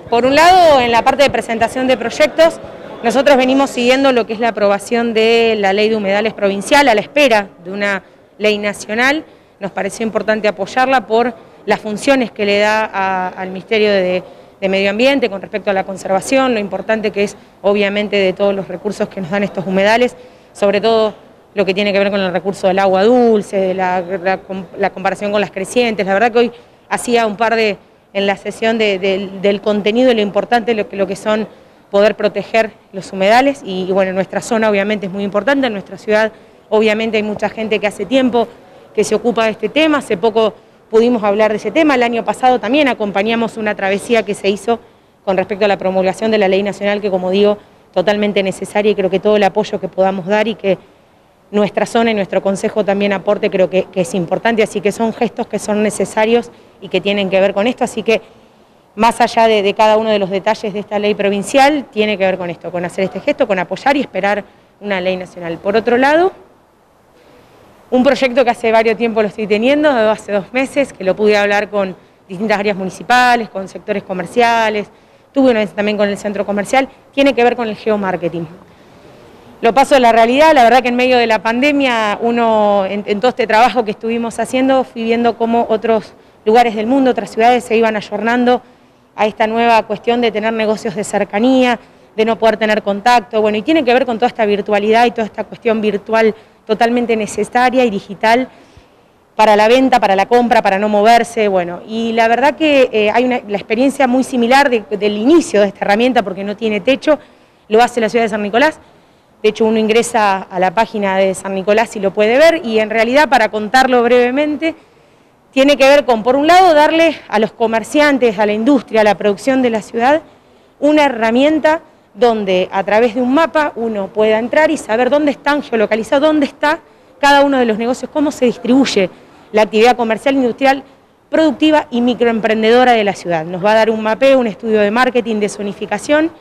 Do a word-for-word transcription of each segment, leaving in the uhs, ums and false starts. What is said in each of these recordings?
Por un lado, en la parte de presentación de proyectos, nosotros venimos siguiendo lo que es la aprobación de la ley de humedales provincial a la espera de una ley nacional. Nos pareció importante apoyarla por las funciones que le da a, al Ministerio de, de Medio Ambiente con respecto a la conservación, lo importante que es obviamente de todos los recursos que nos dan estos humedales, sobre todo lo que tiene que ver con el recurso del agua dulce, de la, la, la comparación con las crecientes. La verdad que hoy hacía un par de, en la sesión de, de, del contenido y lo importante lo que, lo que son poder proteger los humedales y, y bueno, nuestra zona obviamente es muy importante, en nuestra ciudad obviamente hay mucha gente que hace tiempo que se ocupa de este tema, hace poco pudimos hablar de ese tema, el año pasado también acompañamos una travesía que se hizo con respecto a la promulgación de la ley nacional que, como digo, totalmente necesaria y creo que todo el apoyo que podamos dar y que nuestra zona y nuestro consejo también aporte creo que, que es importante, así que son gestos que son necesarios y que tienen que ver con esto, así que más allá de, de cada uno de los detalles de esta ley provincial, tiene que ver con esto, con hacer este gesto, con apoyar y esperar una ley nacional. Por otro lado, un proyecto que hace varios tiempo lo estoy teniendo, hace dos meses, que lo pude hablar con distintas áreas municipales, con sectores comerciales, tuve una vez también con el centro comercial, tiene que ver con el geomarketing. Lo paso a la realidad, la verdad que en medio de la pandemia, uno, en, en todo este trabajo que estuvimos haciendo, fui viendo cómo otros lugares del mundo, otras ciudades se iban ayornando a esta nueva cuestión de tener negocios de cercanía, de no poder tener contacto, bueno, y tiene que ver con toda esta virtualidad y toda esta cuestión virtual totalmente necesaria y digital para la venta, para la compra, para no moverse, bueno, y la verdad que eh, hay una, la experiencia muy similar de, del inicio de esta herramienta, porque no tiene techo, lo hace la ciudad de San Nicolás. De hecho, uno ingresa a la página de San Nicolás y lo puede ver, y en realidad, para contarlo brevemente, tiene que ver con, por un lado, darle a los comerciantes, a la industria, a la producción de la ciudad, una herramienta donde a través de un mapa uno pueda entrar y saber dónde están geolocalizados, dónde está cada uno de los negocios, cómo se distribuye la actividad comercial, industrial, productiva y microemprendedora de la ciudad. Nos va a dar un mapeo, un estudio de marketing, de zonificación.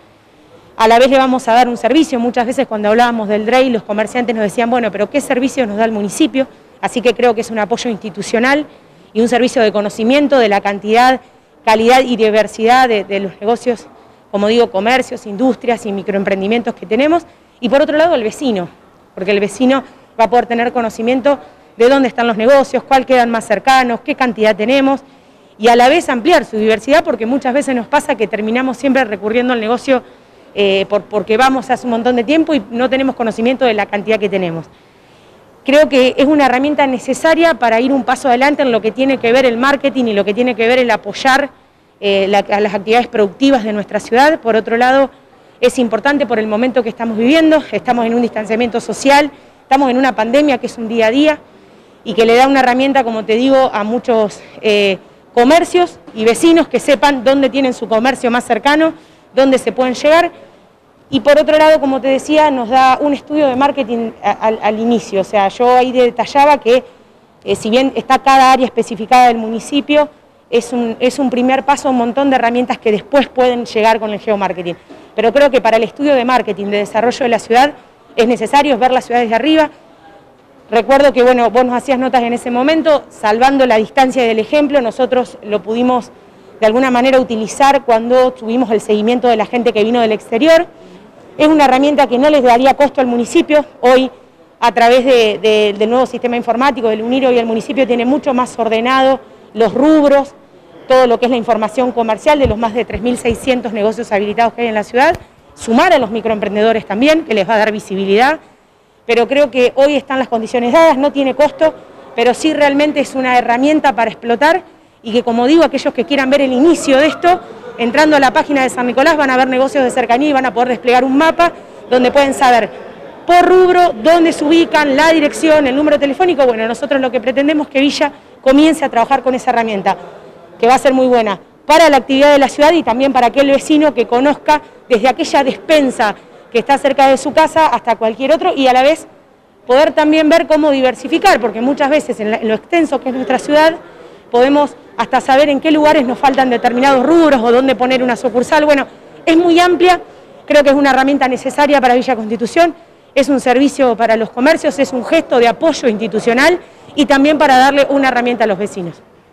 A la vez le vamos a dar un servicio. Muchas veces cuando hablábamos del D R E I, los comerciantes nos decían, bueno, pero ¿qué servicios nos da el municipio? Así que creo que es un apoyo institucional y un servicio de conocimiento de la cantidad, calidad y diversidad de, de los negocios, como digo, comercios, industrias y microemprendimientos que tenemos. Y por otro lado, el vecino, porque el vecino va a poder tener conocimiento de dónde están los negocios, cuál quedan más cercanos, qué cantidad tenemos, y a la vez ampliar su diversidad, porque muchas veces nos pasa que terminamos siempre recurriendo al negocio eh, por, porque vamos hace un montón de tiempo y no tenemos conocimiento de la cantidad que tenemos. Creo que es una herramienta necesaria para ir un paso adelante en lo que tiene que ver el marketing y lo que tiene que ver el apoyar eh, la, a las actividades productivas de nuestra ciudad. Por otro lado, es importante por el momento que estamos viviendo, estamos en un distanciamiento social, estamos en una pandemia que es un día a día y que le da una herramienta, como te digo, a muchos eh, comercios y vecinos que sepan dónde tienen su comercio más cercano, dónde se pueden llegar. Y por otro lado, como te decía, nos da un estudio de marketing al, al inicio. O sea, yo ahí detallaba que eh, si bien está cada área especificada del municipio, es un, es un primer paso a un montón de herramientas que después pueden llegar con el geomarketing. Pero creo que para el estudio de marketing, de desarrollo de la ciudad, es necesario ver la ciudad desde arriba. Recuerdo que, bueno, vos nos hacías notas en ese momento, salvando la distancia del ejemplo, nosotros lo pudimos de alguna manera utilizar cuando tuvimos el seguimiento de la gente que vino del exterior. Es una herramienta que no les daría costo al municipio. Hoy, a través de, de, del nuevo sistema informático del UNIRO, y el municipio tiene mucho más ordenado los rubros, todo lo que es la información comercial de los más de tres mil seiscientos negocios habilitados que hay en la ciudad, sumar a los microemprendedores también, que les va a dar visibilidad, pero creo que hoy están las condiciones dadas, no tiene costo, pero sí realmente es una herramienta para explotar y que, como digo, aquellos que quieran ver el inicio de esto, entrando a la página de San Nicolás van a ver negocios de cercanía y van a poder desplegar un mapa donde pueden saber por rubro dónde se ubican, la dirección, el número telefónico. Bueno, nosotros lo que pretendemos es que Villa comience a trabajar con esa herramienta, que va a ser muy buena para la actividad de la ciudad y también para aquel vecino que conozca desde aquella despensa que está cerca de su casa hasta cualquier otro, y a la vez poder también ver cómo diversificar, porque muchas veces en, la, en lo extenso que es nuestra ciudad podemos hasta saber en qué lugares nos faltan determinados rubros o dónde poner una sucursal. Bueno, es muy amplia, creo que es una herramienta necesaria para Villa Constitución, es un servicio para los comercios, es un gesto de apoyo institucional y también para darle una herramienta a los vecinos.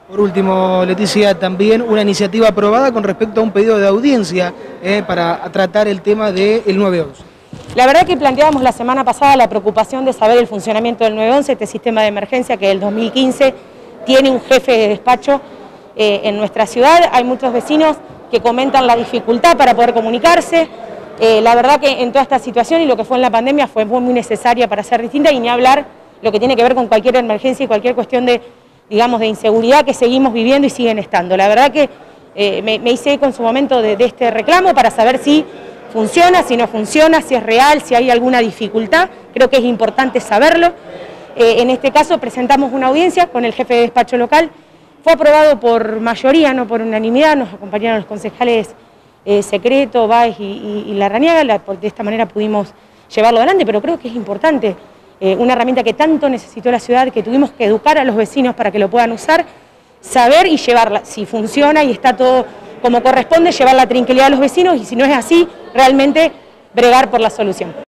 Por último, Leticia, también una iniciativa aprobada con respecto a un pedido de audiencia eh, para tratar el tema del nueve once. La verdad que planteábamos la semana pasada la preocupación de saber el funcionamiento del nueve once, este sistema de emergencia que del dos mil quince tiene un jefe de despacho eh, en nuestra ciudad. Hay muchos vecinos que comentan la dificultad para poder comunicarse. Eh, la verdad que en toda esta situación y lo que fue en la pandemia fue muy, muy necesaria para ser distinta, y ni hablar lo que tiene que ver con cualquier emergencia y cualquier cuestión de, digamos, de inseguridad que seguimos viviendo y siguen estando. La verdad que eh, me, me hice eco en su momento de, de este reclamo para saber si funciona, si no funciona, si es real, si hay alguna dificultad. Creo que es importante saberlo. Eh, en este caso presentamos una audiencia con el jefe de despacho local. Fue aprobado por mayoría, no por unanimidad. Nos acompañaron los concejales eh, Secreto, Báez y, y, y Larrañaga. La, de esta manera pudimos llevarlo adelante, pero creo que es importante. Eh, una herramienta que tanto necesitó la ciudad, que tuvimos que educar a los vecinos para que lo puedan usar, saber y llevarla. Si funciona y está todo como corresponde, llevar la tranquilidad a los vecinos, y si no es así, realmente bregar por la solución.